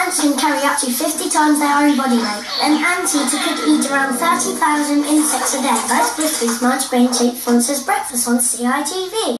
Ants can carry up to 50 times their own body weight. An anteater could eat around 30,000 insects a day. Rice Krispies March Brain Treat sponsors breakfast on CITV.